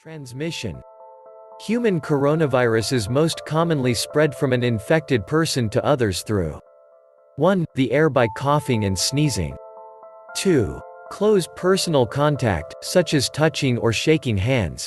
Transmission. Human coronavirus is most commonly spread from an infected person to others through 1. The air by coughing and sneezing. 2. Close personal contact, such as touching or shaking hands.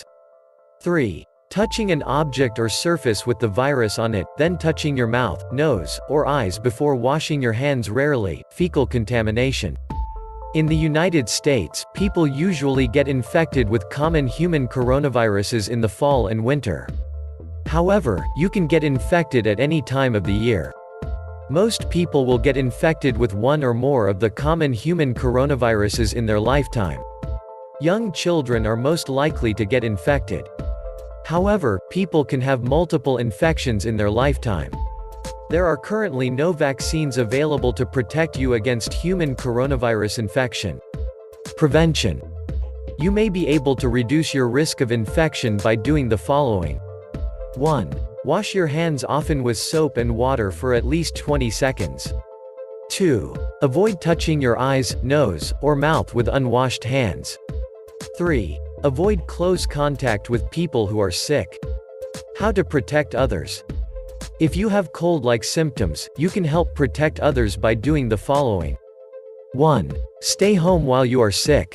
3. Touching an object or surface with the virus on it, then touching your mouth, nose, or eyes before washing your hands. Rarely, fecal contamination. In the United States, people usually get infected with common human coronaviruses in the fall and winter. However, you can get infected at any time of the year. Most people will get infected with one or more of the common human coronaviruses in their lifetime. Young children are most likely to get infected. However, people can have multiple infections in their lifetime. There are currently no vaccines available to protect you against human coronavirus infection. Prevention. You may be able to reduce your risk of infection by doing the following. 1. Wash your hands often with soap and water for at least 20 seconds. 2. Avoid touching your eyes, nose, or mouth with unwashed hands. 3. Avoid close contact with people who are sick. How to protect others. If you have cold-like symptoms, you can help protect others by doing the following. 1. Stay home while you are sick.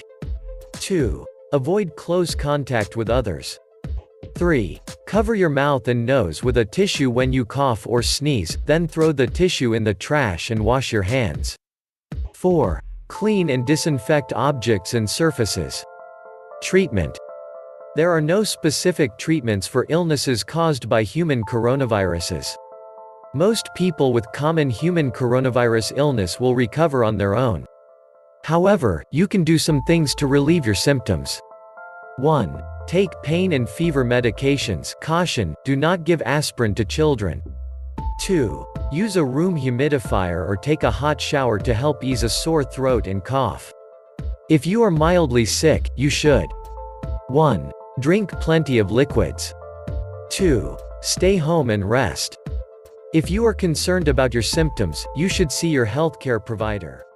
2. Avoid close contact with others. 3. Cover your mouth and nose with a tissue when you cough or sneeze, then throw the tissue in the trash and wash your hands. 4. Clean and disinfect objects and surfaces. Treatment. There are no specific treatments for illnesses caused by human coronaviruses. Most people with common human coronavirus illness will recover on their own. However, you can do some things to relieve your symptoms. 1. Take pain and fever medications. Caution: do not give aspirin to children. 2. Use a room humidifier or take a hot shower to help ease a sore throat and cough. If you are mildly sick, you should 1. Drink plenty of liquids. 2. Stay home and rest. If you are concerned about your symptoms, you should see your healthcare provider.